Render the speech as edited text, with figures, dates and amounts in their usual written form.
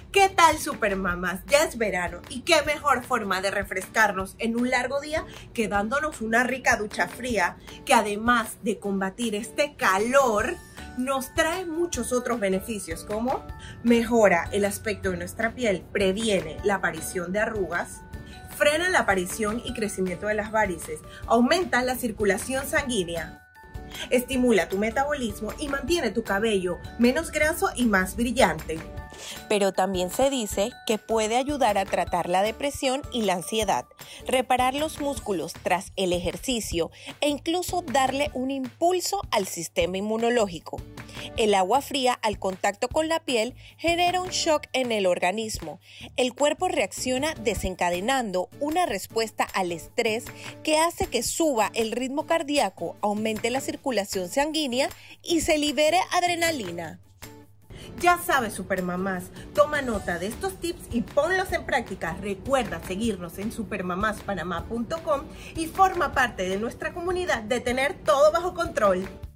¿Qué tal, supermamás? Ya es verano y qué mejor forma de refrescarnos en un largo día que dándonos una rica ducha fría que además de combatir este calor nos trae muchos otros beneficios como mejora el aspecto de nuestra piel, previene la aparición de arrugas, frena la aparición y crecimiento de las varices, aumenta la circulación sanguínea, estimula tu metabolismo y mantiene tu cabello menos graso y más brillante. Pero también se dice que puede ayudar a tratar la depresión y la ansiedad, reparar los músculos tras el ejercicio e incluso darle un impulso al sistema inmunológico. El agua fría al contacto con la piel genera un shock en el organismo. El cuerpo reacciona desencadenando una respuesta al estrés que hace que suba el ritmo cardíaco, aumente la circulación sanguínea y se libere adrenalina. Ya sabes, supermamás, toma nota de estos tips y ponlos en práctica. Recuerda seguirnos en supermamaspanamá.com y forma parte de nuestra comunidad de tener todo bajo control.